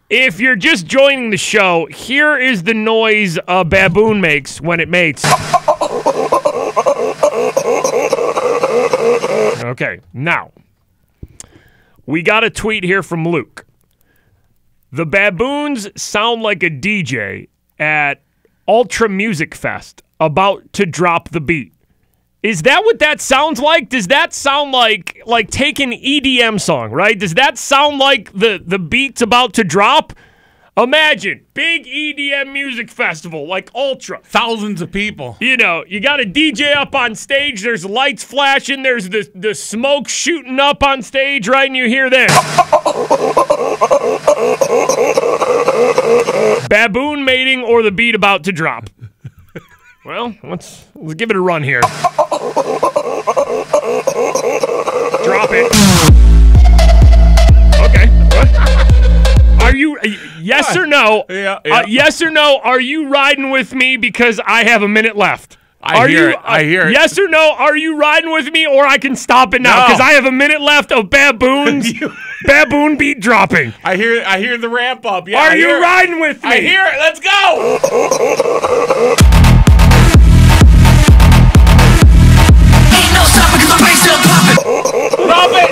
If you're just joining the show, here is the noise a baboon makes when it mates. Okay, now, we got a tweet here from Luke. The baboons sound like a DJ at Ultra Music Fest about to drop the beat. Is that what that sounds like? Does that sound like take an EDM song, right? Does that sound like the beat's about to drop? Imagine, big EDM music festival, like Ultra. Thousands of people. You know, you got a DJ up on stage, there's lights flashing, there's the smoke shooting up on stage, right? And you hear this. Baboon mating or the beat about to drop. Well, let's give it a run here. Drop it. Okay. What? Are you, yes or no? Yeah. Yes or no, are you riding with me because I have a minute left? I hear it. Yes or no, are you riding with me or I can stop it now because I have a minute left of baboons, baboon beat dropping. I hear the ramp up. Yeah, are you riding with me? I hear it. Let's go. Ain't no stopping 'cause my brain's still popping. Drop it.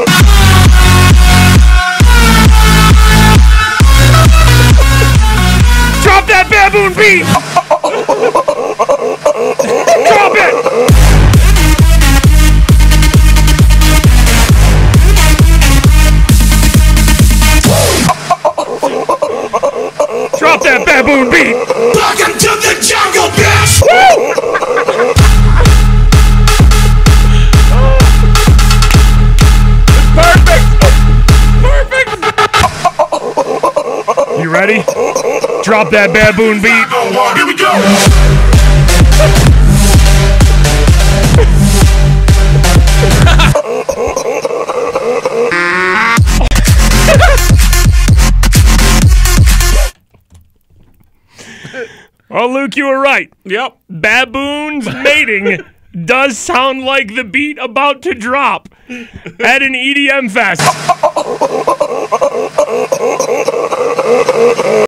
Drop that baboon beat! Drop it! Drop that baboon beat! Welcome to the jungle, bitch! Perfect. You ready? Drop that baboon beat. Here we go! Oh, Luke, you were right. Yep. Baboons mating does sound like the beat about to drop at an EDM fest.